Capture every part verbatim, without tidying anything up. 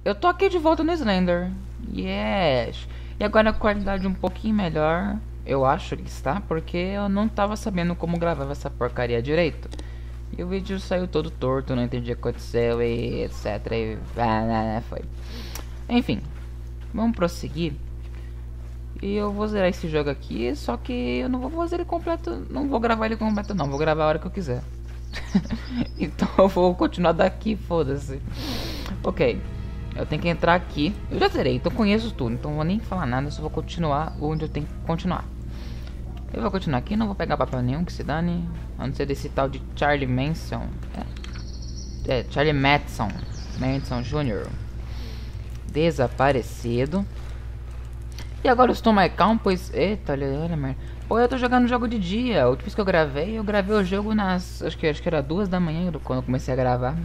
eu tô aqui de volta no Slender. Yes. E agora a qualidade um pouquinho melhor, eu acho que está, porque eu não tava sabendo como gravar essa porcaria direito. E o vídeo saiu todo torto, não entendi o que aconteceu e etc. E foi. Enfim, vamos prosseguir. E eu vou zerar esse jogo aqui, só que eu não vou fazer ele completo, não vou gravar ele completo não, vou gravar a hora que eu quiser. Então eu vou continuar daqui, foda-se. Ok, eu tenho que entrar aqui. Eu já zerei, então conheço tudo, então não vou nem falar nada, só vou continuar onde eu tenho que continuar. Eu vou continuar aqui, não vou pegar papel nenhum, que se dane. A não ser desse tal de Charlie Manson. É, é Charlie Manson. Manson Júnior Desaparecido. E agora eu estou mais calmo, pois... Eita, olha, olha, merda. Pô, eu tô jogando jogo de dia. A última vez que eu gravei, eu gravei o jogo nas... Acho que, acho que era duas da manhã quando eu comecei a gravar.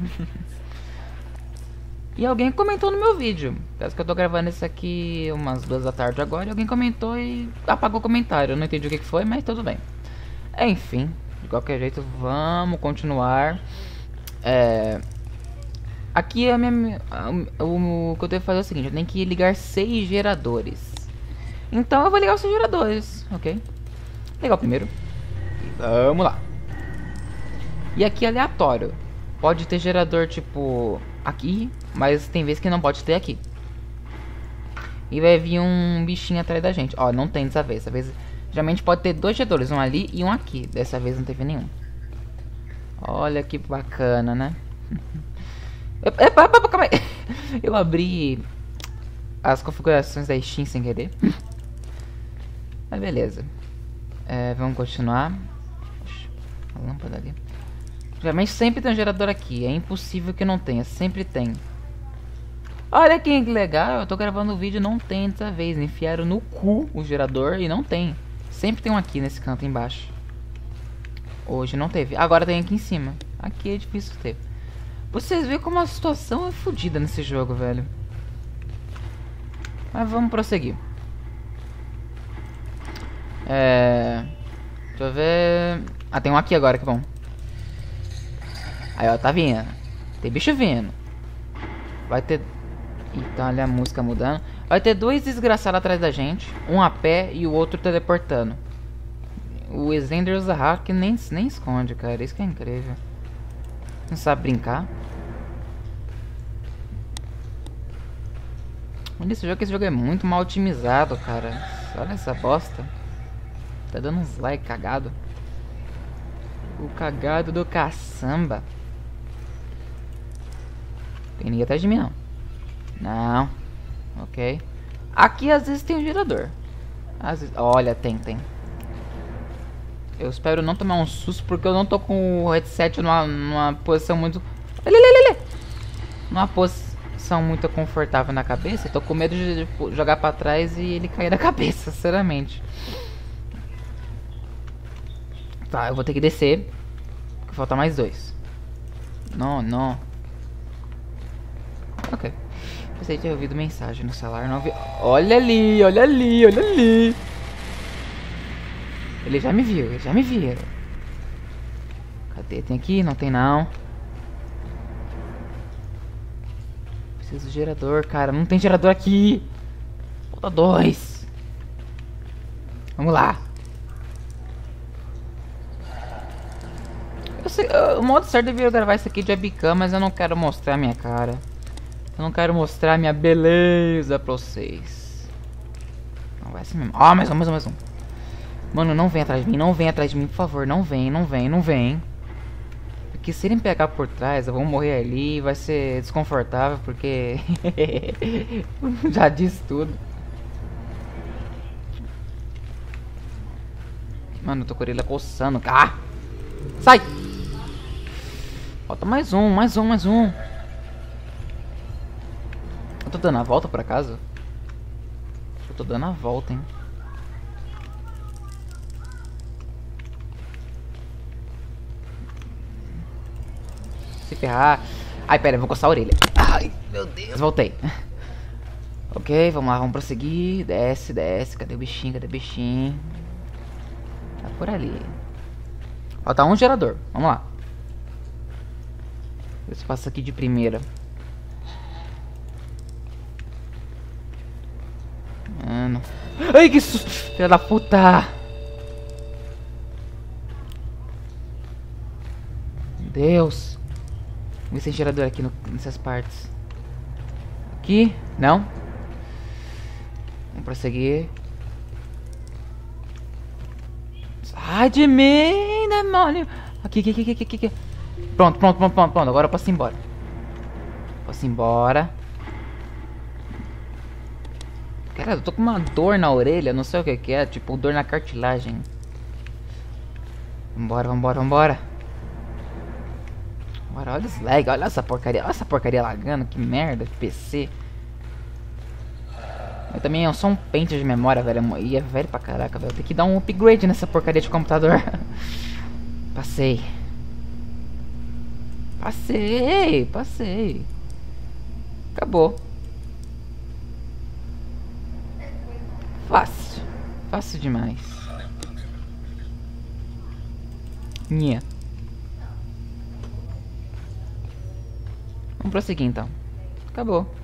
E alguém comentou no meu vídeo. Parece que eu tô gravando isso aqui umas duas da tarde agora. E alguém comentou e apagou o comentário. Eu não entendi o que que foi, mas tudo bem. Enfim, de qualquer jeito, vamos continuar. É... Aqui a minha, o, o que eu tenho que fazer é o seguinte. Eu tenho que ligar seis geradores. Então eu vou ligar os seis geradores, ok? Ligar o primeiro. E vamos lá. E aqui é aleatório. Pode ter gerador tipo aqui, mas tem vezes que não pode ter aqui. E vai vir um bichinho atrás da gente. Ó, não tem dessa vez. Dessa vez geralmente pode ter dois geradores, um ali e um aqui. Dessa vez não teve nenhum. Olha que bacana, né? Epa, epa, calma aí. Eu abri as configurações da Steam sem querer. Mas beleza. É, vamos continuar. Oxe, a lâmpada ali. Geralmente sempre tem um gerador aqui. É impossível que não tenha. Sempre tem. Olha que legal. Eu tô gravando o vídeo e não tem dessa vez. Enfiaram no cu o gerador e não tem. Sempre tem um aqui nesse canto embaixo. Hoje não teve. Agora tem aqui em cima. Aqui é difícil ter. Vocês veem como a situação é fodida nesse jogo, velho. Mas vamos prosseguir. É... Deixa eu ver... Ah, tem um aqui agora, que bom. Aí, ó, tá vindo. Tem bicho vindo. Vai ter... Então, olha a música mudando. Vai ter dois desgraçados atrás da gente. Um a pé e o outro teleportando. O Slender usa hack que nem, nem esconde, cara. Isso que é incrível. Não sabe brincar. Esse jogo, esse jogo é muito mal otimizado, cara. Olha essa bosta. Tá dando uns like cagado. O cagado do caçamba. Tem ninguém atrás de mim, não. Não. Ok. Aqui às vezes tem um gerador. Às vezes... Olha, tem, tem. Eu espero não tomar um susto, porque eu não tô com o headset numa, numa posição muito... Numa posição muito confortável na cabeça. Eu tô com medo de jogar pra trás e ele cair da cabeça, sinceramente. Tá, eu vou ter que descer. Porque falta mais dois. Não, não. Ok. Pensei ter ouvido mensagem no celular, não vi... Olha ali, olha ali, olha ali. Ele já me viu, ele já me viu. Cadê? Tem aqui? Não tem não. Preciso de gerador, cara. Não tem gerador aqui. Falta dois. Vamos lá. Eu sei, o modo certo deveria gravar isso aqui de webcam, mas eu não quero mostrar a minha cara. Eu não quero mostrar a minha beleza pra vocês. Não vai assim mesmo. Ó, oh, mais um, mais um, mais um. Mano, não vem atrás de mim, não vem atrás de mim, por favor. Não vem, não vem, não vem. Porque se ele me pegar por trás, eu vou morrer ali. Vai ser desconfortável, porque... Já disse tudo. Mano, eu tô com a orelha coçando. Ah! Sai! Falta mais um, mais um, mais um. Eu tô dando a volta por acaso? Eu tô dando a volta, hein? Se ferrar. Ai, pera, eu vou coçar a orelha. Ai, meu Deus. Voltei. Ok, vamos lá, vamos prosseguir. Desce, desce. Cadê o bichinho? Cadê o bichinho? Tá por ali. Falta um gerador. Vamos lá. Ver se passa aqui de primeira. Ai, que susto! Filha da puta! Meu Deus! Vamos ver se tem gerador aqui no, nessas partes. Aqui? Não? Vamos prosseguir. Sai de mim, demônio! Aqui, aqui, aqui, aqui, aqui, aqui. Pronto, pronto, pronto, pronto, pronto. Agora eu posso ir embora. Posso ir embora. Cara, eu tô com uma dor na orelha, não sei o que que é. Tipo, dor na cartilagem. Vambora, vambora, vambora. Bora, olha os lag, olha essa porcaria. Olha essa porcaria lagando, que merda, que P C. Eu também é só um pente de memória, velho. E é velho pra caraca, velho. Tem que dar um upgrade nessa porcaria de computador. Passei. Passei, passei. Acabou. Fácil. Fácil demais. Nhê. Vamos prosseguir então. Acabou.